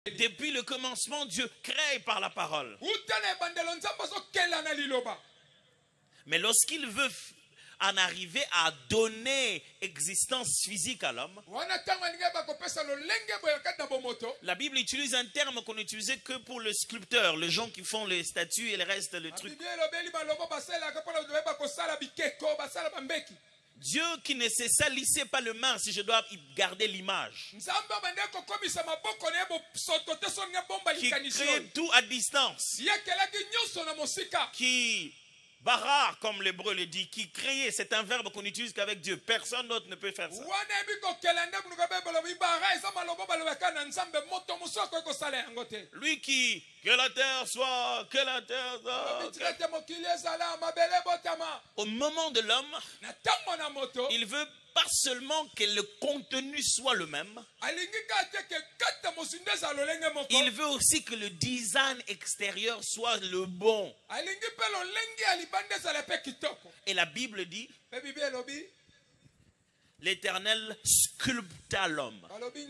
Depuis le commencement, Dieu crée par la parole. Mais lorsqu'il veut en arriver à donner existence physique à l'homme, la Bible utilise un terme qu'on n'utilisait que pour le sculpteur, les gens qui font les statues et le reste, le truc. Dieu qui ne se salissait pas le main, si je dois garder l'image, qui crée tout à distance, qui bara, comme l'hébreu le dit, qui créait, c'est un verbe qu'on utilise qu'avec Dieu. Personne d'autre ne peut faire ça. Lui qui, que la terre soit, que la terre soit. Au moment de l'homme, il veut pas seulement que le contenu soit le même, il veut aussi que le design extérieur soit le bon. Et la Bible dit, l'Éternel sculpta l'homme.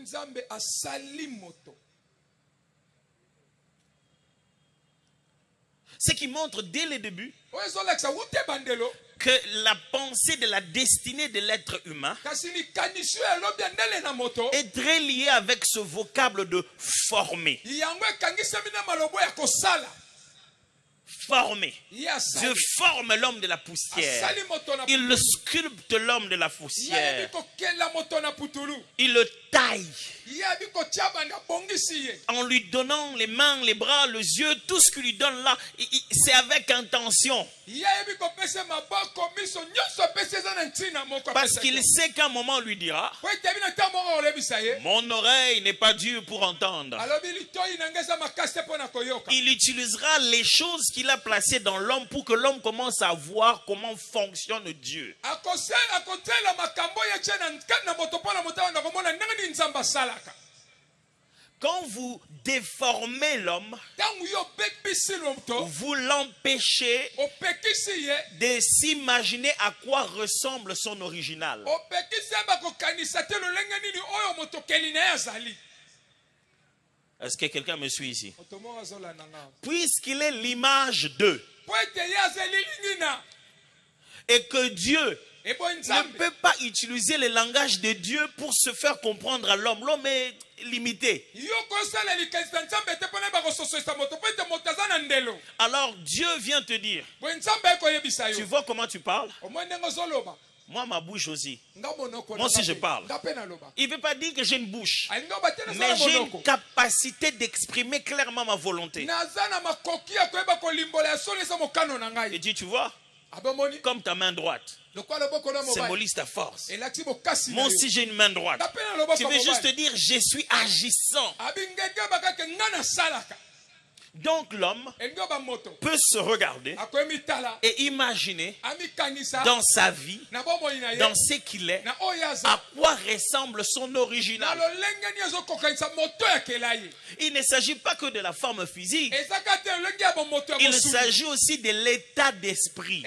Ce qui montre dès le début que la pensée de la destinée de l'être humain est très liée avec ce vocable de former. Former. Dieu forme l'homme de la poussière. Il le sculpte l'homme de la poussière. Il le taille. En lui donnant les mains, les bras, les yeux, tout ce qu'il lui donne là, c'est avec intention. Parce qu'il sait qu'à un moment on lui dira, mon oreille n'est pas dure pour entendre. Il utilisera les choses qu'il a placées dans l'homme pour que l'homme commence à voir comment fonctionne Dieu. Quand vous déformez l'homme, vous l'empêchez de s'imaginer à quoi ressemble son original. Est-ce que quelqu'un me suit ici? Puisqu'il est l'image d'eux, et que Dieu ne peut pas utiliser le langage de Dieu pour se faire comprendre à l'homme. L'homme est limité. Alors Dieu vient te dire, tu vois comment tu parles? Moi, ma bouche aussi. Moi aussi, je parle. Il ne veut pas dire que j'ai une bouche, mais j'ai une capacité d'exprimer clairement ma volonté. Il dit, tu vois, comme ta main droite symbolise ta force. Moi aussi j'ai une main droite. Tu veux juste dire je suis agissant. Donc l'homme peut se regarder et imaginer dans sa vie, dans ce qu'il est, à quoi ressemble son original. Il ne s'agit pas que de la forme physique, il s'agit aussi de l'état d'esprit.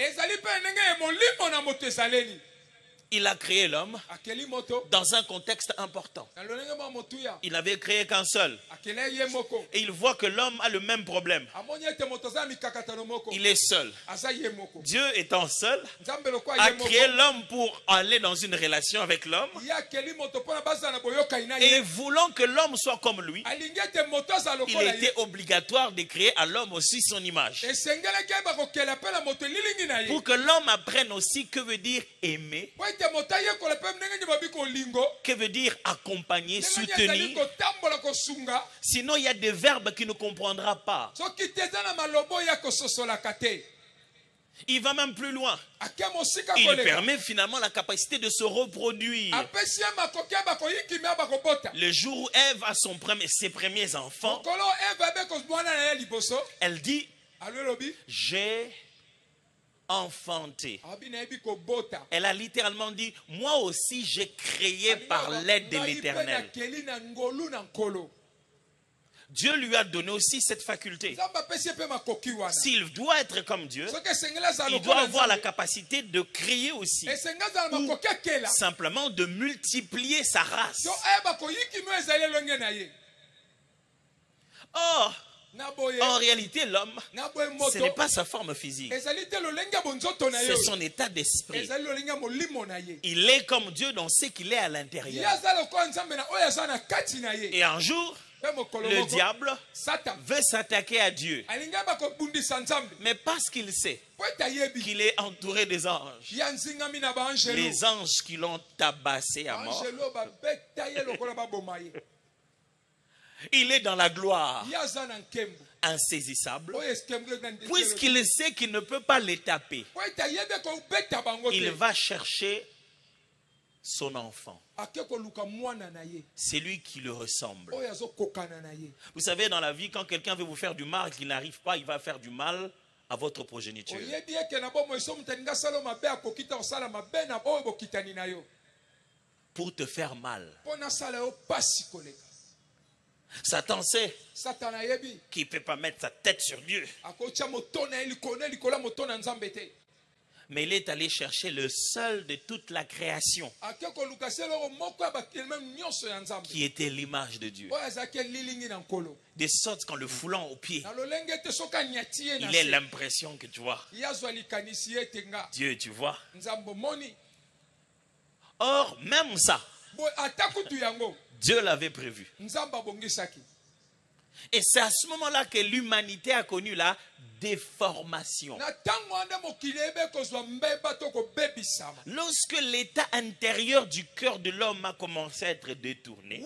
Il a créé l'homme dans un contexte important. Il n'avait créé qu'un seul. Et il voit que l'homme a le même problème. Il est seul. Dieu étant seul, a créé l'homme pour aller dans une relation avec l'homme. Et voulant que l'homme soit comme lui, il était obligatoire de créer à l'homme aussi son image. Pour que l'homme apprenne aussi que veut dire aimer, que veut dire accompagner, soutenir. Sinon, il y a des verbes qu'il ne comprendra pas. Il va même plus loin. Il permet finalement la capacité de se reproduire. Le jour où Ève a ses premiers enfants, elle dit, j'ai enfanté. Elle a littéralement dit, moi aussi j'ai créé par l'aide de l'Éternel. Dieu lui a donné aussi cette faculté. S'il doit être comme Dieu, il doit avoir la capacité de créer aussi, ou simplement de multiplier sa race. En réalité, l'homme, ce n'est pas sa forme physique. C'est son état d'esprit. Il est comme Dieu dans ce qu'il est à l'intérieur. Et un jour, le diable veut s'attaquer à Dieu. Mais parce qu'il sait qu'il est entouré des anges, les anges qui l'ont tabassé à mort, il est dans la gloire, insaisissable, puisqu'il sait qu'il ne peut pas les taper. Il va chercher son enfant. C'est lui qui le ressemble. Vous savez, dans la vie, quand quelqu'un veut vous faire du mal et qu'il n'arrive pas, il va faire du mal à votre progéniture. Pour te faire mal. Satan sait qu'il ne peut pas mettre sa tête sur Dieu. Mais il est allé chercher le seul de toute la création, qui était l'image de Dieu. De sorte qu'en le foulant au pied, il a l'impression que tu vois. Dieu, tu vois. Or, même ça, Dieu l'avait prévu. Et c'est à ce moment-là que l'humanité a connu la déformation. Lorsque l'état intérieur du cœur de l'homme a commencé à être détourné,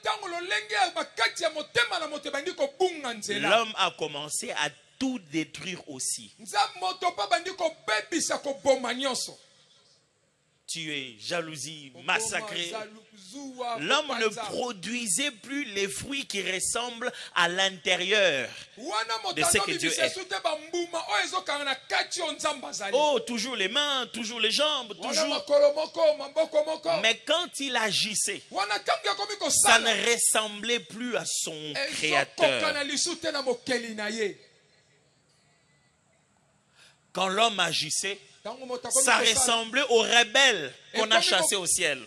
l'homme a commencé à tout détruire aussi. Tuer, jalousie, massacrer. L'homme ne produisait plus les fruits qui ressemblent à l'intérieur de ce que Dieu est. Oh, toujours les mains, toujours les jambes, toujours. Mais quand il agissait, ça ne ressemblait plus à son Créateur. Quand l'homme agissait, ça ressemblait aux rebelles qu'on a chassés au ciel.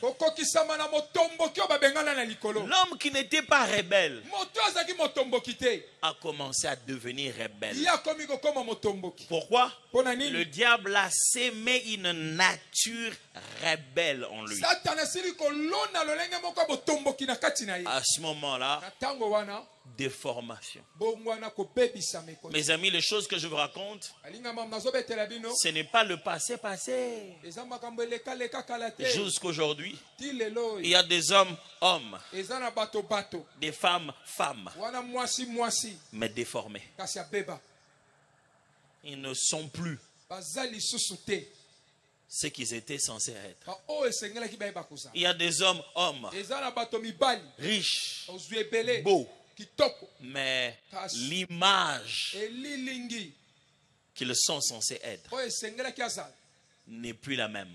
L'homme qui n'était pas rebelle a commencé à devenir rebelle. Pourquoi? Le diable a sémé une nature rebelle en lui. À ce moment-là, déformation. Mes amis, les choses que je vous raconte, ce n'est pas le passé. Jusqu'aujourd'hui, il y a des hommes, des femmes, mais déformés. Ils ne sont plus ce qu'ils étaient censés être. Il y a des hommes, riches, beaux, mais l'image qu'ils sont censés être n'est plus la même.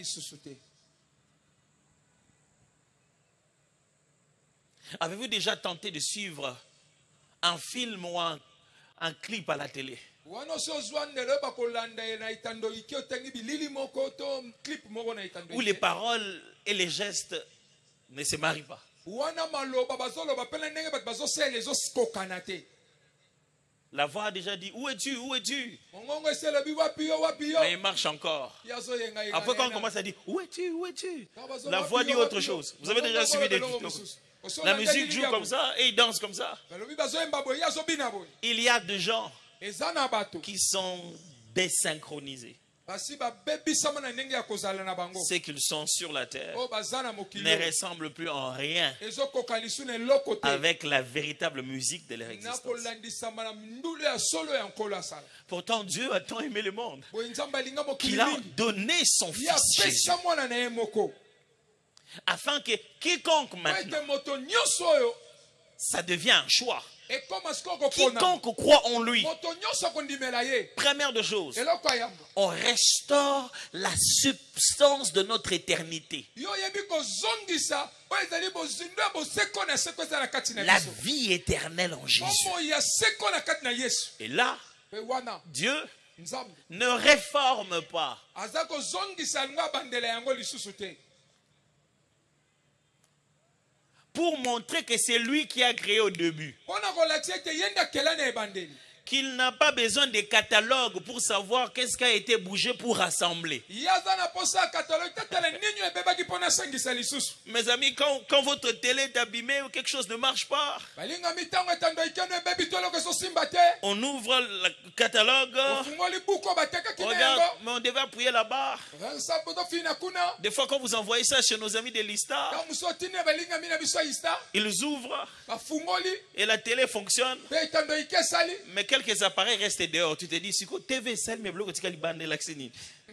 Avez-vous déjà tenté de suivre un film ou un clip à la télé? Où les paroles et les gestes ne se marient pas. La voix a déjà dit, où es-tu, où es-tu? Mais il marche encore. Après quand on commence à dire, où es-tu, où es-tu? La voix dit autre chose. Vous avez déjà suivi des vidéos. La musique joue comme ça et il danse comme ça. Il y a des gens qui sont désynchronisés. Ce qu'ils sont sur la terre ne ressemblent plus en rien avec la véritable musique de leur existence. Pourtant Dieu a tant aimé le monde qu'il a donné son fils Jésus, afin que quiconque maintenant, ça devient un choix. Quiconque croit en lui, première de choses, on restaure la substance de notre éternité. La vie éternelle en Jésus. Et là, Dieu ne réforme pas. pour montrer que c'est lui qui a créé au début. Qu'il n'a pas besoin de catalogue pour savoir qu'est-ce qui a été bougé pour rassembler. Mes amis, quand votre télé est abîmée ou quelque chose ne marche pas, on ouvre le catalogue, regarde, mais on devait appuyer là-bas. Des fois, quand vous envoyez ça chez nos amis de l'ISTA, ils ouvrent et la télé fonctionne. Mais quelques appareils restent dehors. Tu te dis, si TV sale, mais bloc, tu as l'accès.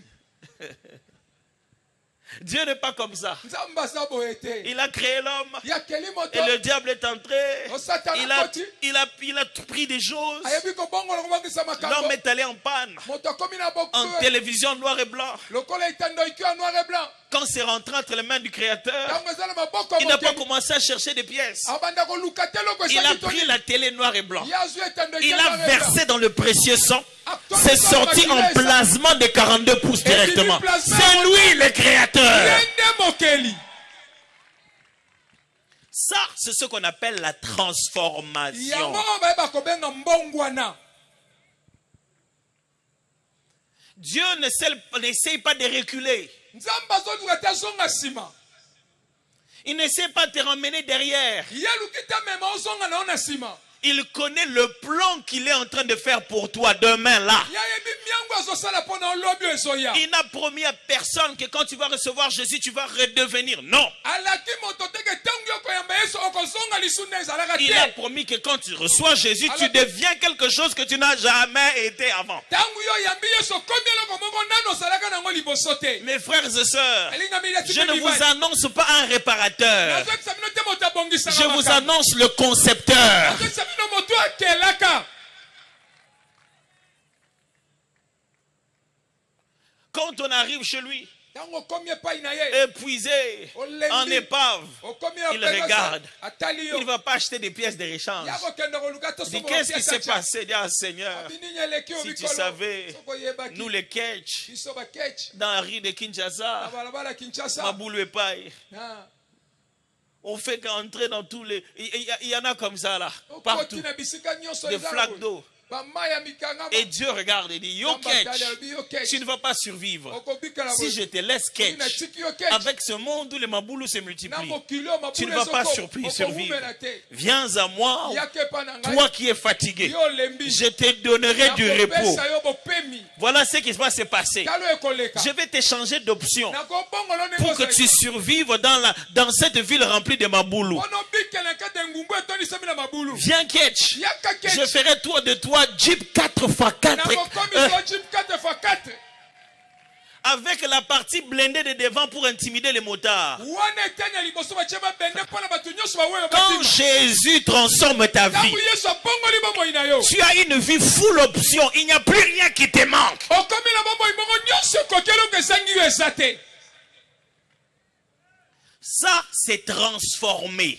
Dieu n'est pas comme ça. Il a créé l'homme et le diable est entré. Il a pris des choses. L'homme est allé en panne. En télévision noir et blanc. Quand c'est rentré entre les mains du Créateur, il n'a pas commencé à chercher des pièces. Il a pris la télé noir et blanc. Il a versé dans le précieux sang. C'est sorti en plasma de 42 pouces directement. C'est lui le Créateur. Ça, c'est ce qu'on appelle la transformation. Dieu n'essaye pas de reculer. Il n'essaie pas de te ramener derrière. Il connaît le plan qu'il est en train de faire pour toi demain là. Il n'a promis à personne que quand tu vas recevoir Jésus, tu vas redevenir. Non. Il a promis que quand tu reçois Jésus, tu deviens quelque chose que tu n'as jamais été avant. Mes frères et sœurs, je ne vous annonce pas un réparateur. Je vous annonce le concepteur. Quand on arrive chez lui, épuisé, en épave, il regarde. Il ne va pas acheter des pièces de rechange. Il dit, qu'est-ce qui s'est passé? Il dit, ah Seigneur, si tu savais, nous les Ketch, dans la rue de Kinshasa, Maboulou et Paille, on fait qu'entrer dans tous les... Il y en a comme ça là, partout, des flaques d'eau. Et Dieu regarde et dit, yo Ketch, tu ne vas pas survivre. Si je te laisse Ketch, avec ce monde où les maboulous se multiplient, tu ne vas pas survivre. Viens à moi, toi qui es fatigué, je te donnerai du repos. Voilà ce qui va se passer. Je vais te changer d'option pour que tu survives dans cette ville remplie de maboulous. Viens Ketch, je ferai toi de toi Jeep 4x4 avec la partie blindée de devant pour intimider les motards. Quand Jésus transforme ta vie, tu as une vie full option. Il n'y a plus rien qui te manque. Ça, c'est transformé.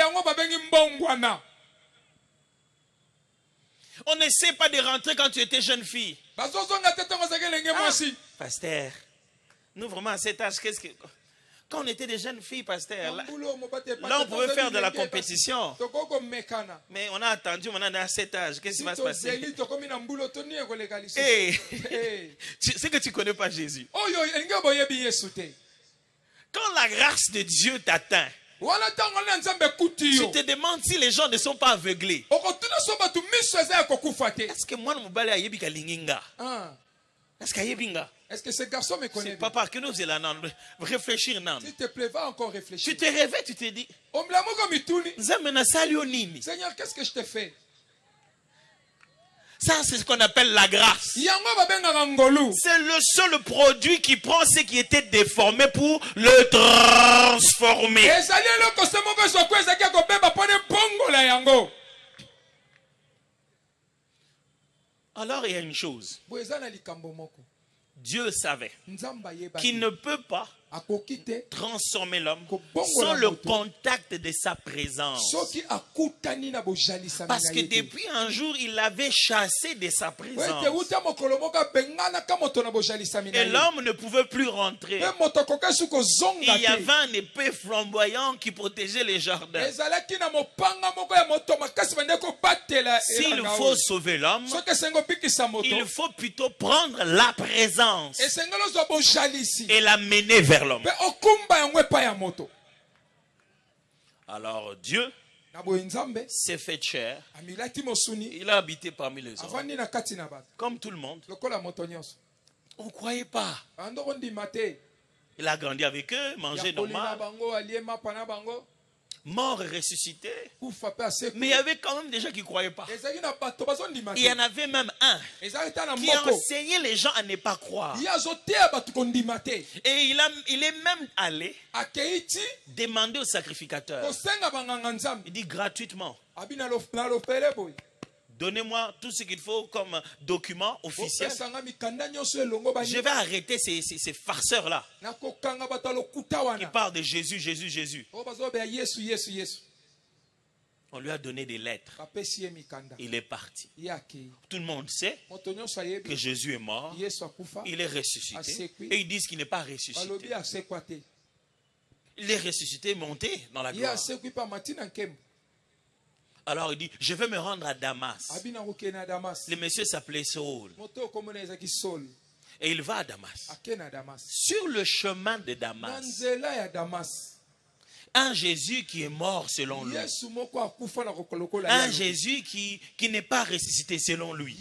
On n'essaie pas de rentrer quand tu étais jeune fille. Ah, pasteur, nous vraiment à cet âge, qu'est-ce que... Quand on était des jeunes filles, pasteur, là on pouvait faire de la compétition. Mais on a attendu, maintenant à cet âge, qu'est-ce qui va se passer? Hey, c'est que tu ne connais pas Jésus. Quand la grâce de Dieu t'atteint, tu te demandes si les gens ne sont pas aveuglés. Est-ce que moi, est-ce que ce garçon me connaît? Papa, que nous allons réfléchir. S'il te plaît, va encore réfléchir. Tu te réveilles, tu te dis, Seigneur, qu'est-ce que je te fais? Ça, c'est ce qu'on appelle la grâce. C'est le seul produit qui prend ce qui était déformé pour le transformer. Alors, il y a une chose. Dieu savait qu'il ne peut pas transformer l'homme sans le contact de sa présence. Parce que depuis un jour, il l'avait chassé de sa présence. Et l'homme ne pouvait plus rentrer. Il y avait un épée flamboyant qui protégeait les jardins. S'il faut sauver l'homme, il faut plutôt prendre la présence et la mener vers l'homme. Alors Dieu s'est fait chair. Il a habité parmi les hommes. Comme tout le monde. On ne croyait pas. Il a grandi avec eux, mangé normal. Mort et ressuscité. Mais il y avait quand même des gens qui ne croyaient pas. Il y en avait même un qui enseignait les gens à ne pas croire. Et il est même allé demander au sacrificateur. Il dit gratuitement: donnez-moi tout ce qu'il faut comme document officiel. Je vais arrêter ces farceurs-là qui parlent de Jésus, Jésus, Jésus. On lui a donné des lettres. Il est parti. Tout le monde sait que Jésus est mort. Il est ressuscité. Et ils disent qu'il n'est pas ressuscité. Il est ressuscité, monté dans la gloire. Alors il dit: je vais me rendre à Damas. Le monsieur s'appelait Saul. Et il va à Damas. Sur le chemin de Damas, un Jésus qui est mort selon lui. Un Jésus qui n'est pas ressuscité selon lui.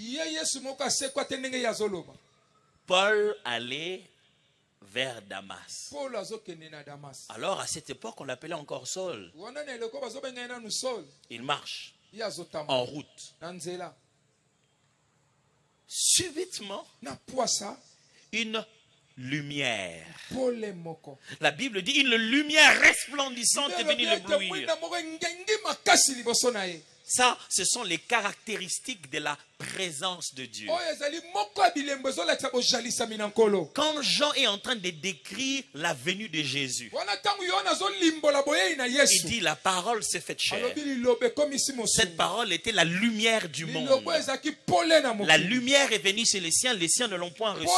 Paul allait vers Damas. Alors à cette époque, on l'appelait encore Saul. Il marche en route. Subitement, une lumière. La Bible dit: une lumière resplendissante est venue l'éblouir. Ça, ce sont les caractéristiques de la présence de Dieu. Quand Jean est en train de décrire la venue de Jésus, il dit: la parole s'est faite chair. Cette parole était la lumière du monde. La lumière est venue chez les siens ne l'ont point reçue.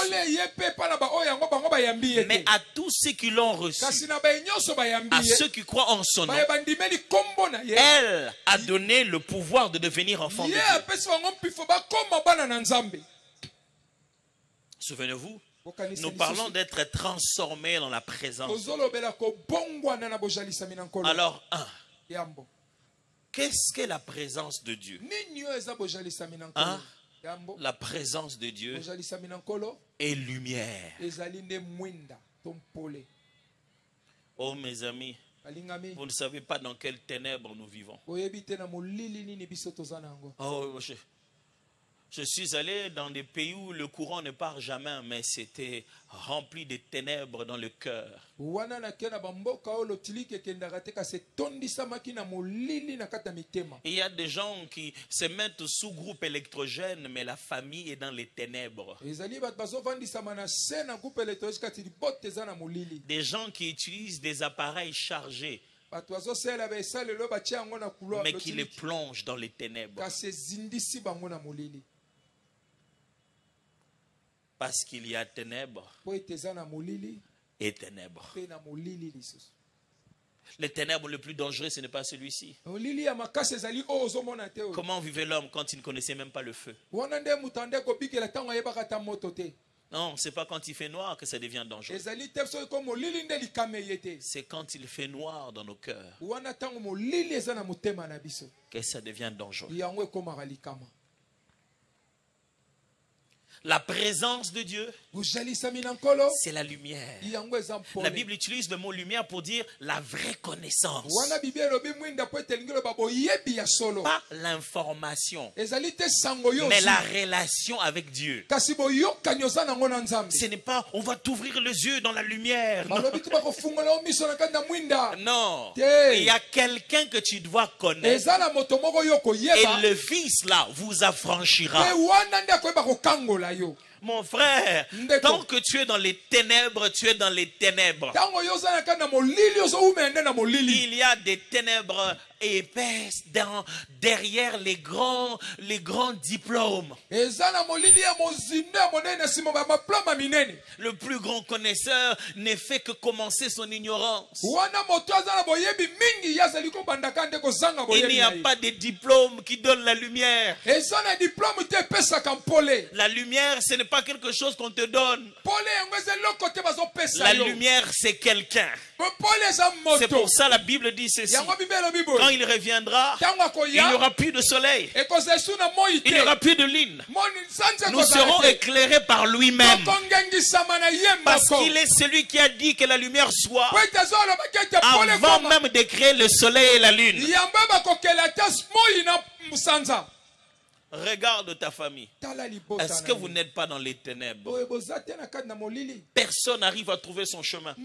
Mais à tous ceux qui l'ont reçu, à ceux qui croient en son nom, elle a donné le pouvoir de devenir enfant de Dieu. Souvenez-vous, nous parlons d'être transformés dans la présence. Alors, qu'est-ce que la présence de Dieu? La présence de Dieu est lumière. Oh mes amis, vous ne savez pas dans quelles ténèbres nous vivons. Oh, je suis allé dans des pays où le courant ne part jamais, mais c'était rempli de ténèbres dans le cœur. Il y a des gens qui se mettent sous groupe électrogène, mais la famille est dans les ténèbres. Des gens qui utilisent des appareils chargés, mais qui les plongent dans les ténèbres. Parce qu'il y a ténèbres et ténèbres. Les ténèbres le plus dangereux, ce n'est pas celui-ci. Comment vivait l'homme quand il ne connaissait même pas le feu? Non, ce n'est pas quand il fait noir que ça devient dangereux. C'est quand il fait noir dans nos cœurs que ça devient dangereux. La présence de Dieu, c'est la lumière. La Bible utilise le mot lumière pour dire la vraie connaissance. Pas l'information, mais la relation avec Dieu. Ce n'est pas on va t'ouvrir les yeux dans la lumière. Non. Il y a quelqu'un que tu dois connaître. Et le Fils là vous affranchira. Mon frère, tant que tu es dans les ténèbres, tu es dans les ténèbres. Il y a des ténèbres épaisses derrière les grands diplômes. Le plus grand connaisseur n'est fait que commencer son ignorance. Il n'y a pas de diplôme qui donne la lumière. La lumière, ce n'est pas quelque chose qu'on te donne. La lumière, c'est quelqu'un. C'est pour ça la Bible dit ceci. Quand il reviendra, il n'y aura plus de soleil. Il n'y aura plus de lune. Nous serons éclairés par lui-même. Parce qu'il est celui qui a dit que la lumière soit avant même de créer le soleil et la lune. Regarde ta famille. Est-ce que vous n'êtes pas dans les ténèbres? Personne n'arrive à trouver son chemin.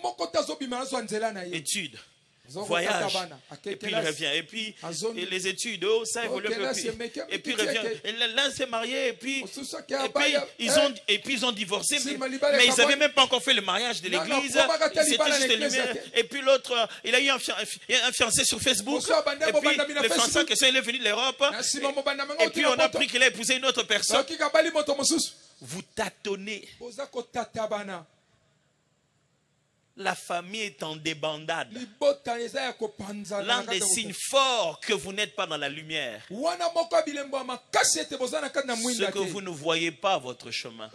Étude, voyage, et puis il revient. Et puis les études, ça évolue. Et puis il revient. L'un s'est marié, et puis ils ont divorcé. Mais ils n'avaient même pas encore fait le mariage de l'église. C'était juste une lumière. Et puis l'autre, il a eu un fiancé sur Facebook. Et puis le fiancé, il est venu de l'Europe. Et puis on a appris qu'il a épousé une autre personne. Vous tâtonnez. La famille est en débandade. L'un des signes forts que vous n'êtes pas dans la lumière. Ce que vous ne voyez pas votre chemin.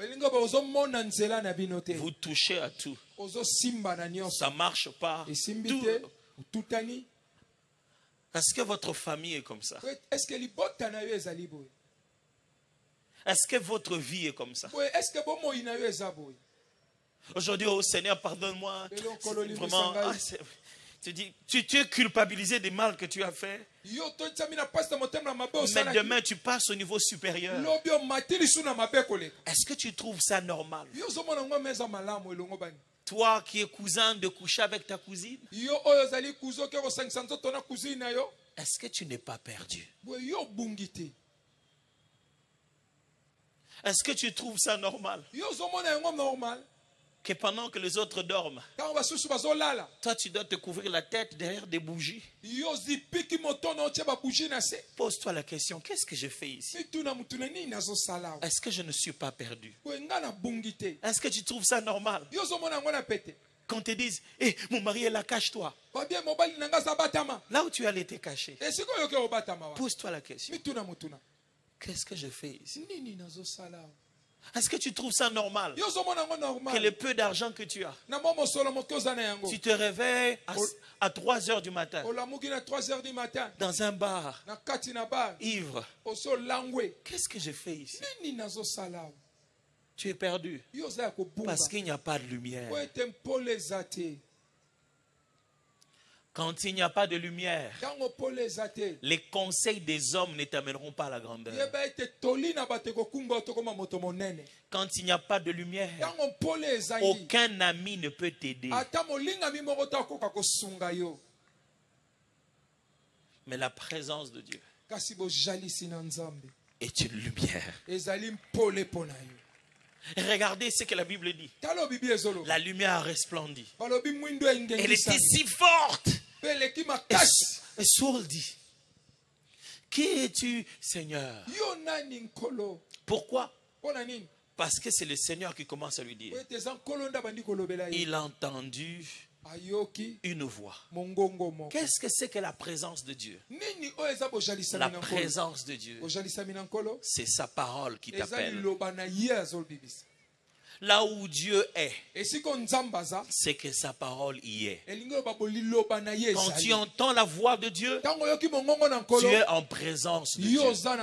Vous touchez à tout. Ça ne marche pas. Tout. Est-ce que votre famille est comme ça? Est-ce que votre vie est comme ça? Aujourd'hui, oh Seigneur, pardonne-moi. Vraiment, tu es culpabilisé des mal que tu as fait. Mais demain, tu passes au niveau supérieur. Est-ce que tu trouves ça normal? Toi qui es cousin de coucher avec ta cousine. Est-ce que tu n'es pas perdu? Est-ce que tu trouves ça normal? Que pendant que les autres dorment, toi tu dois te couvrir la tête derrière des bougies. Pose-toi la question, qu'est-ce que je fais ici? Est-ce que je ne suis pas perdu? Est-ce que tu trouves ça normal? Quand on te dise, hey, mon mari est là, cache-toi. Là où tu allais te cacher. Pose-toi la question. Qu'est-ce que je fais ici? Est-ce que tu trouves ça normal? Que le peu d'argent que tu as, tu te réveilles à 3 heures du matin dans un bar, ivre. Qu'est-ce que je fais ici? Tu es perdu parce qu'il n'y a pas de lumière. Quand il n'y a pas de lumière, les conseils des hommes ne t'amèneront pas à la grandeur. Quand il n'y a pas de lumière, aucun ami ne peut t'aider. Mais la présence de Dieu est une lumière. Regardez ce que la Bible dit. La lumière a resplendi. Elle était si forte. Et Saul dit, qui es-tu, Seigneur? Pourquoi? Parce que c'est le Seigneur qui commence à lui dire. Il a entendu une voix. Qu'est-ce que c'est que la présence de Dieu? La présence de Dieu, c'est sa parole qui t'appelle. Là où Dieu est, c'est que sa parole y est. Quand tu entends la voix de Dieu, tu es en présence de Dieu.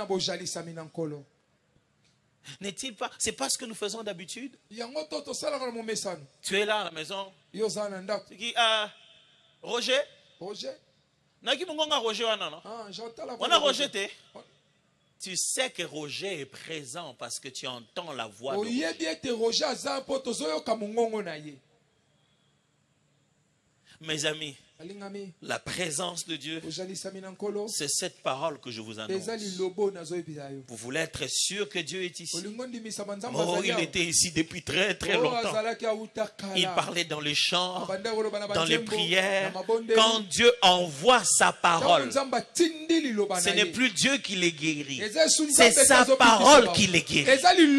N'est-il pas? C'est pas ce que nous faisons d'habitude. Tu es là à la maison. Qui Roger? Roger? Roger, on a rejeté. Tu sais que Roger est présent parce que tu entends la voix de Roger. Mes amis, la présence de Dieu, c'est cette parole que je vous annonce. Vous voulez être sûr que Dieu est ici? Oh, il était ici depuis très très longtemps. Il parlait dans les chants, dans les prières. Quand Dieu envoie sa parole, ce n'est plus Dieu qui les guérit, c'est sa parole qui les guérit.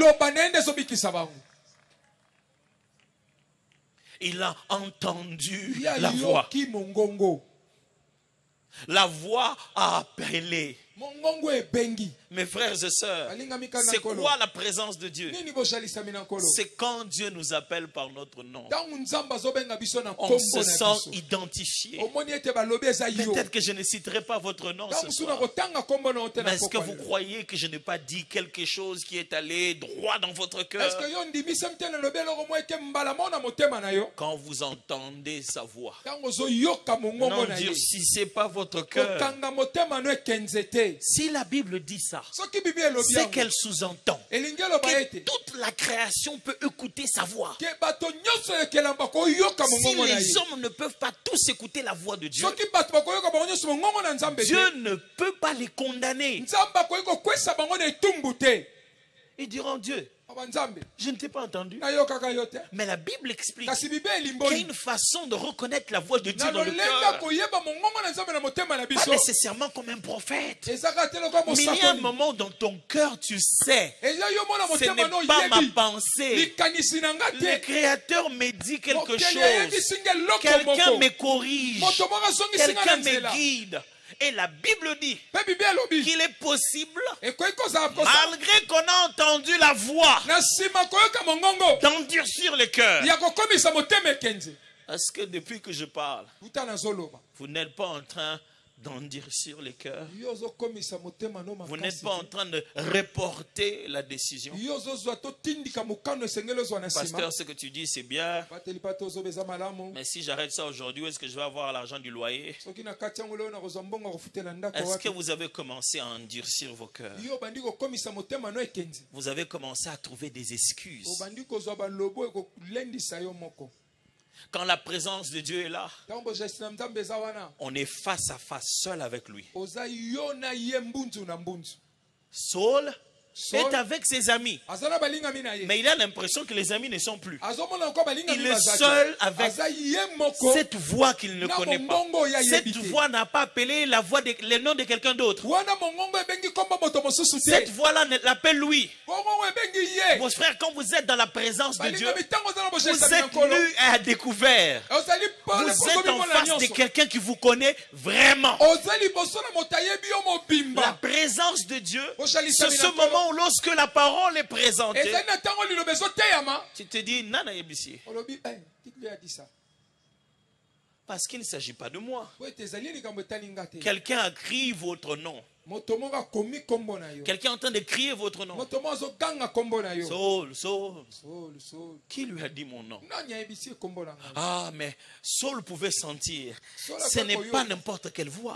Il a entendu la voix. La voix a appelé. Mes frères et sœurs, c'est quoi la présence de Dieu? C'est quand Dieu nous appelle par notre nom. On se sent identifié. Peut-être que je ne citerai pas votre nom ce soir. Mais est-ce que vous croyez que je n'ai pas dit quelque chose qui est allé droit dans votre cœur? Quand vous entendez sa voix, n'endurcissez pas votre cœur. Si la Bible dit ça, c'est qu'elle sous-entend que toute la création peut écouter sa voix. Si les hommes ne peuvent pas tous écouter la voix de Dieu, Dieu ne peut pas les condamner. Ils diront: Dieu, je ne t'ai pas entendu. Mais la Bible explique qu'il y a une façon de reconnaître la voix de Dieu dans le cœur. Pas nécessairement comme un prophète. Mais il y a un moment dans ton cœur, tu sais, ce n'est pas ma pensée. Le Créateur me dit quelque chose. Quelqu'un me corrige. Quelqu'un me guide. Et la Bible dit qu'il est possible, malgré qu'on a entendu la voix, d'endurcir le cœur. Est-ce que depuis que je parle, vous n'êtes pas en train d'endurcir les cœurs? Vous n'êtes pas en train de reporter la décision? Pasteur, ce que tu dis, c'est bien. Mais si j'arrête ça aujourd'hui, est-ce que je vais avoir l'argent du loyer? Est-ce que vous avez commencé à endurcir vos cœurs? Vous avez commencé à trouver des excuses. Quand la présence de Dieu est là, on est face à face, seul avec lui. Saul est avec ses amis, mais il a l'impression que les amis ne sont plus. Il est seul avec cette voix qu'il ne connaît pas. Cette voix n'a pas appelé le nom de quelqu'un d'autre. Cette voix-là l'appelle lui. Vos frères, quand vous êtes dans la présence de Dieu, vous êtes nus à découvert. Vous êtes en face de quelqu'un qui vous connaît vraiment. La présence de Dieu, c'est ce moment où lorsque la parole est présentée, tu te dis: Nana Yebisi. Parce qu'il ne s'agit pas de moi. Quelqu'un a crié votre nom. Quelqu'un est en train de crier votre nom. Saul, Saul. Qui lui a dit mon nom? Ah, mais Saul pouvait sentir. Ce n'est pas n'importe quelle voix.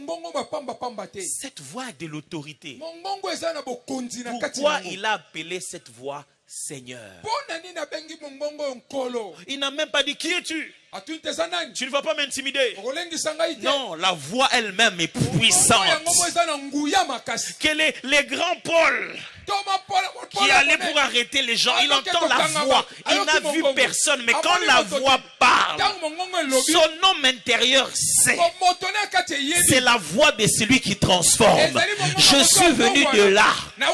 Cette voix est de l'autorité. Pourquoi il a appelé cette voix Seigneur? Il n'a même pas dit: qui es-tu? Tu ne vas pas m'intimider. Non, la voix elle-même est puissante. Quel est le grand Paul qui allait pour arrêter les gens? Il entend la voix. Il n'a vu personne. Mais quand la voix parle, son homme intérieur sait. C'est la voix de celui qui transforme. Je suis venu de là.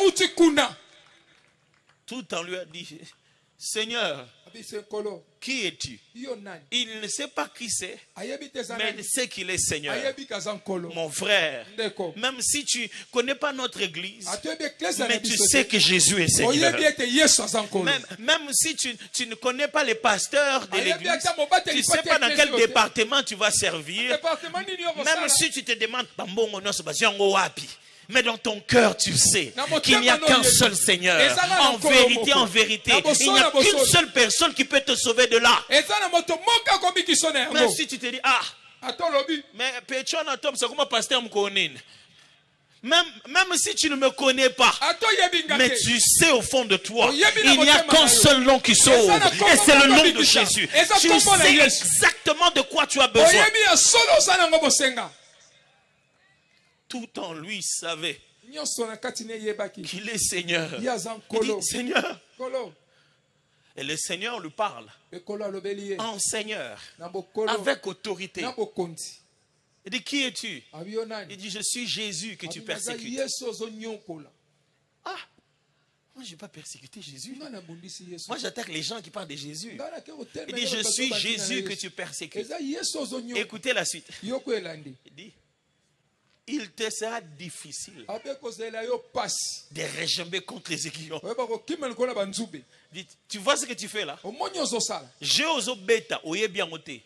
Tout en lui a dit: Seigneur, qui es-tu? Il ne sait pas qui c'est, mais il sait qu'il est Seigneur. Mon frère, même si tu ne connais pas notre église, mais tu sais que Jésus est Seigneur. Même si tu ne connais pas les pasteurs de l'église, tu ne sais pas dans quel département tu vas servir, même si tu te demandes: mais dans ton cœur, tu sais qu'il n'y a qu'un seul Seigneur. En vérité, il n'y a qu'une seule personne qui peut te sauver de là. Même si tu te dis: ah, mais Pétion Atom, c'est comme un pasteur Mkonine. Même si tu ne me connais pas, mais tu sais au fond de toi, il n'y a qu'un seul nom qui sauve, et c'est le nom de Jésus. Tu sais exactement de quoi tu as besoin. Tout en lui savait qu'il est Seigneur. Il dit Seigneur. Et le Seigneur lui parle en Seigneur, avec autorité. Il dit, qui es-tu? Il dit, je suis Jésus que tu persécutes. Ah, moi je n'ai pas persécuté Jésus. Moi j'attaque les gens qui parlent de Jésus. Il dit, je suis Jésus que tu persécutes. Écoutez la suite. Il dit, il te sera difficile de réjamber contre les aiguillons. Dit, tu vois ce que tu fais là? J'ai osé bêta, oye bien ôté.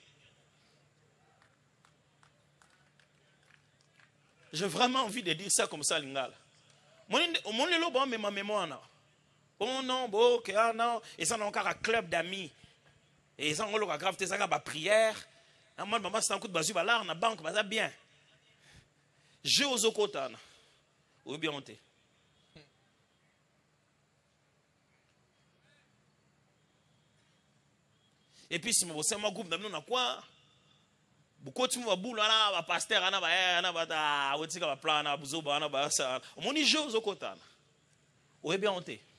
J'ai vraiment envie de dire ça comme ça, Lingala. Mon lelo bon mais ma mémoire na. Oh non, bon, que non, et ça n'a encore un club d'amis. Et ça on le grave ça ba prière. Moi maman c'est un coup de basu ba là na banque ba ça bien. J'ai osé kotana. Oye bien ôté. Et puis si mon groupe d'amis on a quoi? Beaucoup de gens boule là, ba pasteur ana ba ta wotika ba plan na buzoba ana ba ça. On y joue aux côtés. Ou bien on té.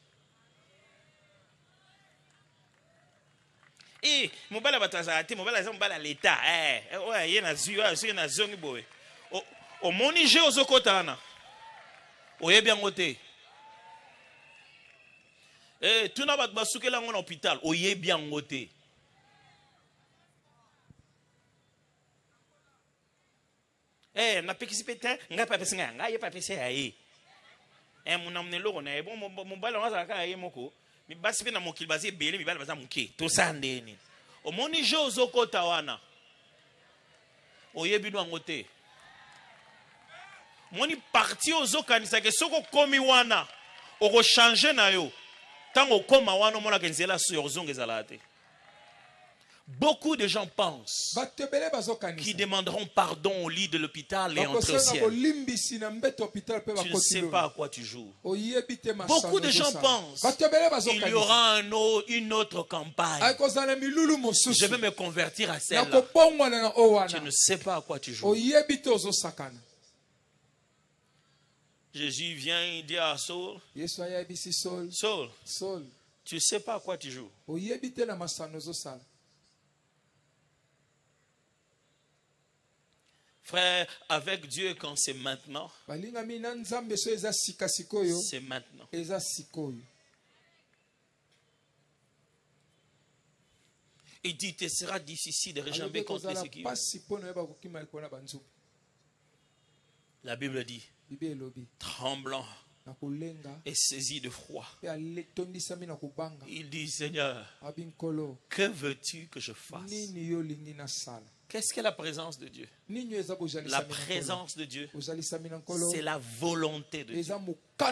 Eh, mon bala ba tazati, mon bala zamba l'état. Ouais, yena zuwa, yena zongi boy. On y joue aux côtés ana. Ou bien on té. Eh, tu n'as pas de basukela en hôpital. Ou bien on té. Na pekisipeta nga pa pesa nga ye pa pesa ayi mon amne loko na bon mon bala ngasa ka ye moko mi basi pe na mokili bazi bele mi bala baza muke to sandeni omoni jozo kota wana oyebi no ngote moni parti ozo kanisa ke soko komi wana oko changer na yo tango koma wana mona kenzela sur zongezala te. Beaucoup de gens pensent qu'ils demanderont pardon au lit de l'hôpital et entre au ciel. Tu ne sais pas à quoi tu joues. Beaucoup de gens pensent qu'il y aura une autre campagne. Je vais me convertir à celle-là. Tu ne sais pas à quoi tu joues. Jésus vient et dit à Saul, Saul, tu ne sais pas à quoi tu joues. Frère, avec Dieu, quand c'est maintenant, c'est maintenant. Il dit, il sera difficile de réjamber contre les équipes. La Bible dit, tremblant et saisi de froid, il dit, Seigneur, que veux-tu que je fasse? Qu'est-ce que la présence de Dieu? La présence de Dieu, c'est la volonté de Dieu.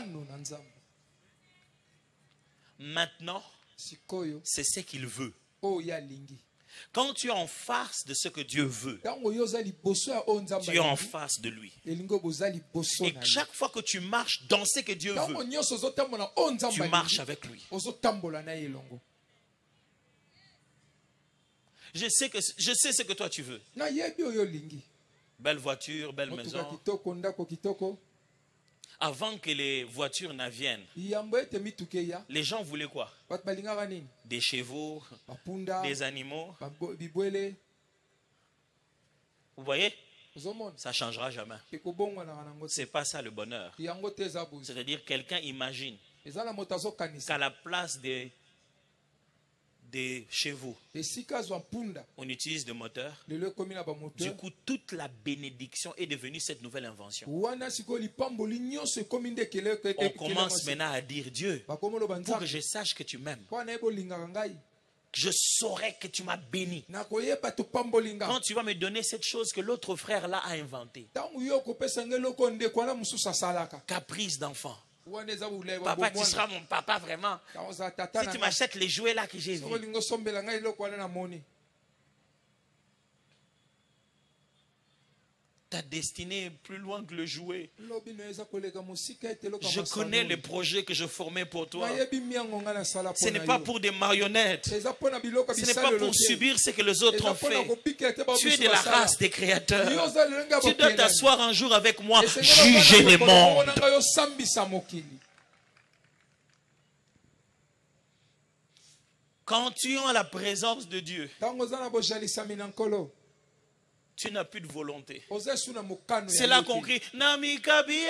Maintenant, c'est ce qu'il veut. Quand tu es en face de ce que Dieu veut, tu es en face de lui. Et chaque fois que tu marches dans ce que Dieu veut, tu marches avec lui. Je sais ce que toi tu veux. Belle voiture, belle maison. Avant que les voitures ne viennent, les gens voulaient quoi? Des chevaux, des animaux. Vous voyez? Ça ne changera jamais. Ce n'est pas ça le bonheur. C'est-à-dire quelqu'un imagine qu'à la place des chevaux, on utilise des moteurs. Du coup, toute la bénédiction est devenue cette nouvelle invention. On commence maintenant à dire, Dieu, pour que je sache que tu m'aimes, je saurai que tu m'as béni. Quand tu vas me donner cette chose que l'autre frère là a inventée, caprice d'enfant. Papa, tu seras mon papa vraiment. Si tu m'achètes les jouets là que j'ai vus. Ta destinée est plus loin que le jouet. Je connais les projets que je formais pour toi. Ce n'est pas pour des marionnettes. Ce n'est pas pour subir ce que les autres ont fait. Tu es de la race des créateurs. Tu dois t'asseoir un jour avec moi, juger les mondes. Quand tu es en la présence de Dieu, tu n'as plus de volonté. C'est là qu'on crie Namikabie,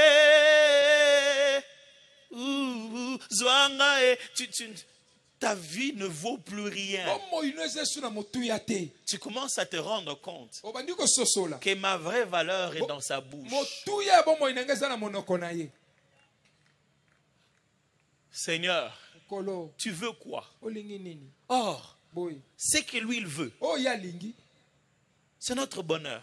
ta vie ne vaut plus rien. Tu commences à te rendre compte que ma vraie valeur est dans sa bouche. Seigneur, tu veux quoi? Or, ce que lui il veut, c'est notre bonheur.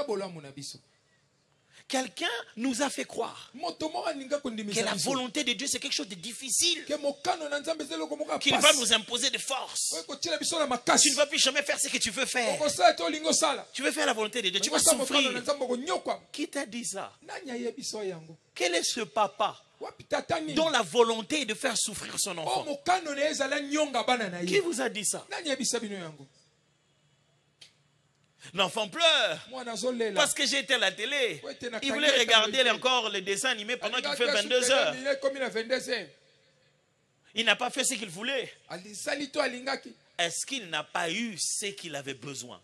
Quelqu'un nous a fait croire que la volonté de Dieu c'est quelque chose de difficile, qu'il va nous imposer de force. Tu ne vas plus jamais faire ce que tu veux faire. Tu veux faire la volonté de Dieu, tu vas souffrir. Qui t'a dit ça? Quel est ce papa dont la volonté est de faire souffrir son enfant? Qui vous a dit ça? L'enfant pleure parce que j'étais à la télé. Il voulait regarder encore les dessins animés pendant qu'il fait 22 heures. Il n'a pas fait ce qu'il voulait. Est-ce qu'il n'a pas eu ce qu'il avait besoin?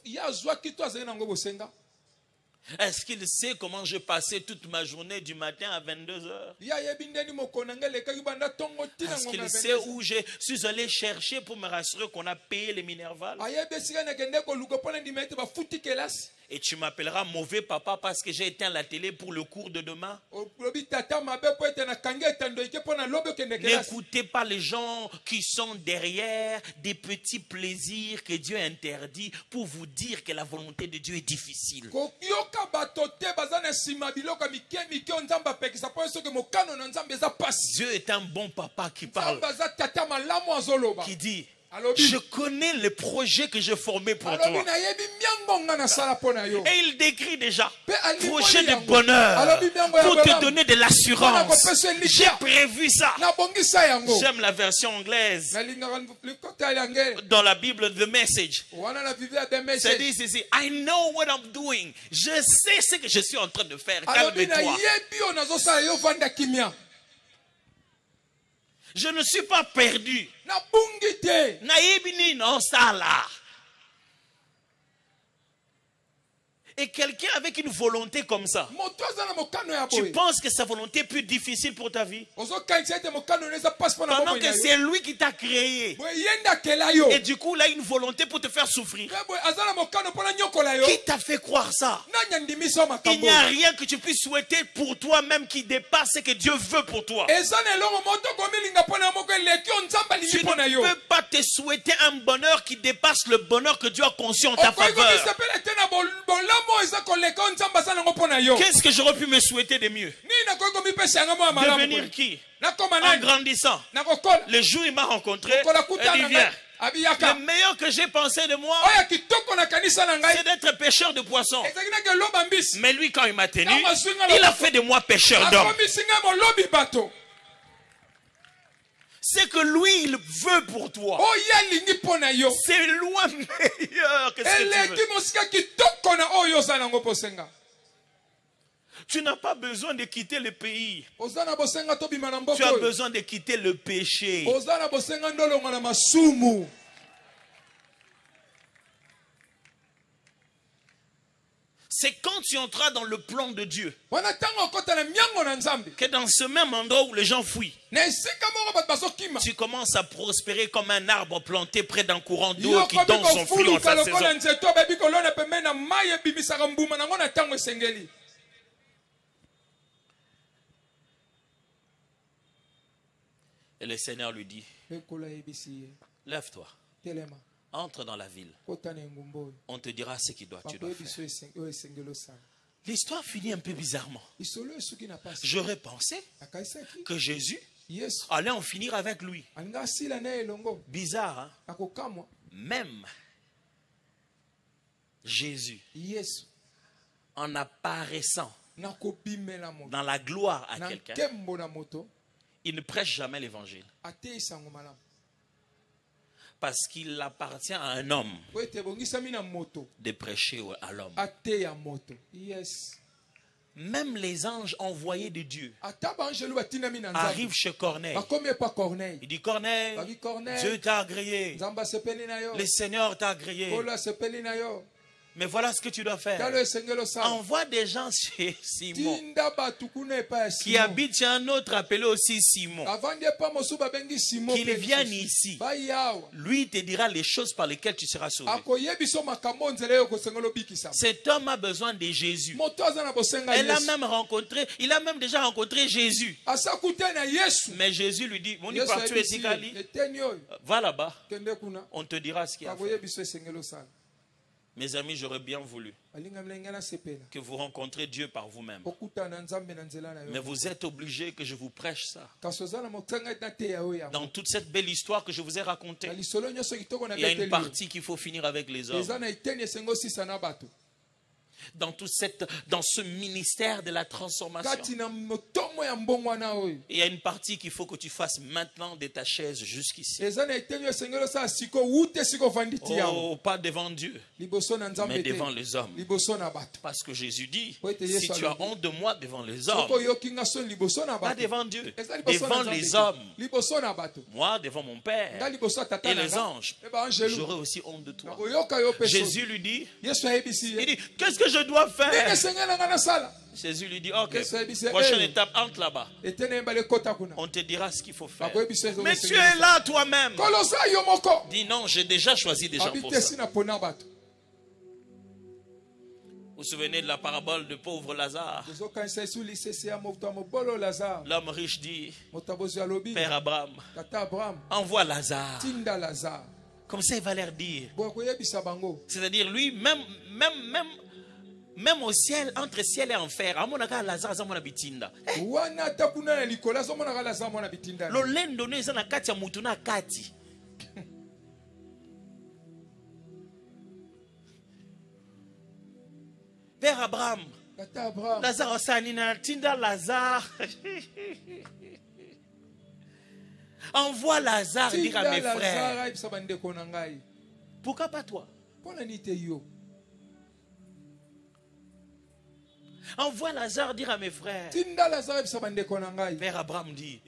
Est-ce qu'il sait comment je passais toute ma journée du matin à 22 heures? Est-ce qu'il sait où je suis allé chercher pour me rassurer qu'on a payé les Minerval? Et tu m'appelleras mauvais papa parce que j'ai éteint la télé pour le cours de demain. N'écoutez pas les gens qui sont derrière des petits plaisirs que Dieu interdit pour vous dire que la volonté de Dieu est difficile. Dieu est un bon papa qui parle, qui dit: je connais les projets que j'ai formés pour toi. Et il décrit déjà projet de bonheur pour te donner de l'assurance. J'ai prévu ça. J'aime la version anglaise. Dans la Bible, The Message, ça dit ceci: I know what I'm doing. Je sais ce que je suis en train de faire. Calme-toi. Je ne suis pas perdu. Naïbini non ça là. Et quelqu'un avec une volonté comme ça, tu penses que sa volonté est plus difficile pour ta vie? Pendant que c'est lui qui t'a créé. Et du coup, il a une volonté pour te faire souffrir. Qui t'a fait croire ça? Il n'y a rien que tu puisses souhaiter pour toi-même qui dépasse ce que Dieu veut pour toi. Tu ne peux pas te souhaiter un bonheur qui dépasse le bonheur que Dieu a conçu en ta faveur. Qu'est-ce que j'aurais pu me souhaiter de mieux? Devenir qui? En grandissant. Le jour où il m'a rencontré, il dit: viens. Le meilleur que j'ai pensé de moi, c'est d'être pêcheur de poissons. Mais lui, quand il m'a tenu, il a fait de moi pêcheur d'hommes. C'est que lui, il veut pour toi. C'est loin meilleur que ce que tu veux. Tu n'as pas besoin de quitter le pays. Tu as besoin de quitter le péché. C'est quand tu entreras dans le plan de Dieu que dans ce même endroit où les gens fuient, tu commences à prospérer comme un arbre planté près d'un courant d'eau qui donne son fruit en sa saison. Et le Seigneur lui dit: lève-toi. Entre dans la ville. On te dira ce que tu dois faire. L'histoire finit un peu bizarrement. J'aurais pensé que Jésus allait en finir avec lui. Bizarre, hein? Même Jésus, en apparaissant dans la gloire à quelqu'un, il ne prêche jamais l'évangile. Parce qu'il appartient à un homme de prêcher à l'homme. Même les anges envoyés de Dieu arrivent chez Corneille. Il dit: Corneille, Dieu t'a agréé. Le Seigneur t'a agréé. Mais voilà ce que tu dois faire. Envoie des gens chez Simon, qui habite chez un autre appelé aussi Simon, qu'il vienne ici. Lui te dira les choses par lesquelles tu seras sauvé. Cet homme a besoin de Jésus. Il a même déjà rencontré Jésus. Mais Jésus lui dit: va là-bas, on te dira ce qu'il y a à faire. Mes amis, j'aurais bien voulu que vous rencontrez Dieu par vous-même. Mais vous êtes obligés que je vous prêche ça. Dans toute cette belle histoire que je vous ai racontée, il y a une partie qu'il faut finir avec les hommes. Dans ce ministère de la transformation, il y a une partie qu'il faut que tu fasses maintenant de ta chaise jusqu'ici. Oh, pas devant Dieu, mais devant les hommes. Parce que Jésus dit: si tu as honte de moi devant les hommes, pas devant Dieu, devant les hommes, moi devant mon Père et les anges, j'aurai aussi honte de toi. Jésus lui dit, qu'est-ce que je dois faire? Jésus lui dit: ok, prochaine étape, entre là-bas. On te dira ce qu'il faut faire. Mais tu es là toi-même. Dis: non, j'ai déjà choisi des gens pour ça. Vous vous souvenez de la parabole de pauvre Lazare? L'homme riche dit: Père Abraham, envoie Lazare. Comme ça, il va leur dire. C'est-à-dire, lui, même au ciel, entre ciel et enfer, Père Abraham, Lazare Osanina, Tinda Lazare. Envoie Lazare dire à mes frères. Pourquoi pas toi? Envoie Lazare dire à mes frères. Père Abraham dit: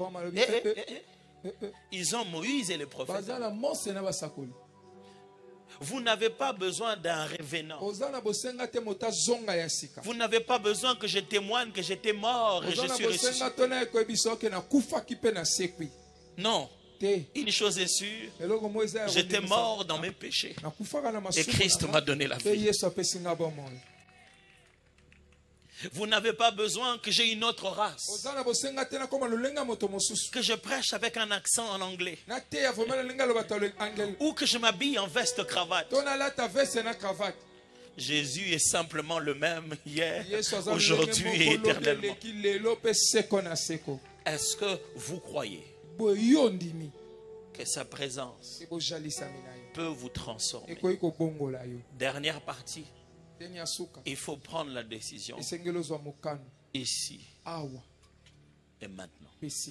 ils ont Moïse et les prophètes. Vous n'avez pas besoin d'un revenant. Vous n'avez pas besoin que je témoigne que j'étais mort et je suis ressuscité. Non. Une chose est sûre, j'étais mort dans mes péchés et Christ m'a donné la vie. Vous n'avez pas besoin que j'ai une autre race, que je prêche avec un accent en anglais, ou que je m'habille en veste cravate. Jésus est simplement le même hier, aujourd'hui et éternellement. Est-ce que vous croyez que sa présence peut vous transformer? Dernière partie. Il faut prendre la décision ici et maintenant.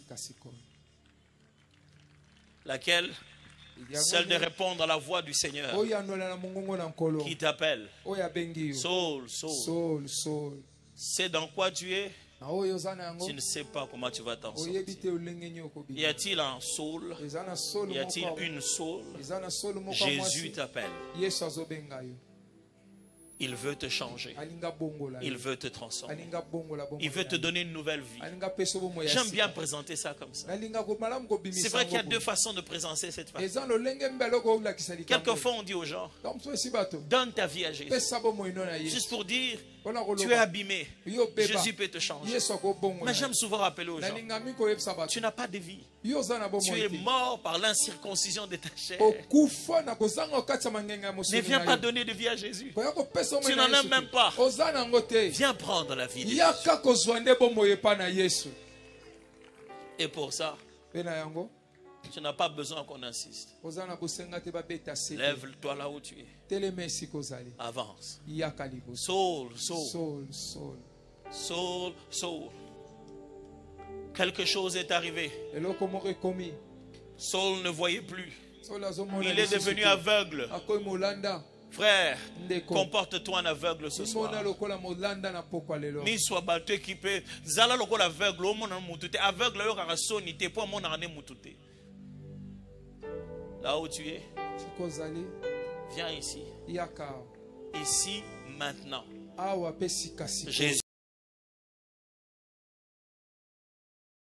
Laquelle? Celle de répondre à la voix du Seigneur qui t'appelle. Saul, Saul, c'est dans quoi tu es? Tu ne sais pas comment tu vas t'en sortir. Y a-t-il un Saul? Y a-t-il une Saul? Jésus t'appelle. Il veut te changer. Il veut te transformer. Il veut te donner une nouvelle vie. J'aime bien présenter ça comme ça. C'est vrai qu'il y a deux façons de présenter cette façon. Quelquefois on dit aux gens: donne ta vie à Jésus. Juste pour dire: tu es abîmé, Jésus peut te changer. Mais j'aime souvent rappeler aux gens: tu n'as pas de vie. Tu es mort par l'incirconcision de ta chair. Ne viens pas donner de vie à Jésus. Tu n'en as même pas. Viens prendre la vie de Jésus. Et pour ça, Tu n'as pas besoin qu'on insiste. Lève-toi là où tu es. Avance. Saul, Saul. Saul, Saul, Saul. Quelque chose est arrivé. Saul ne voyait plus. Il est devenu aveugle. Frère, comporte-toi en aveugle ce soir. Mi soit battu équipé. Zala loko l'aveugle, au monde mutute. Aveugle, yo karasoni te pour mon ane mutute. Là où tu es, viens ici. Ici, maintenant. Jésus.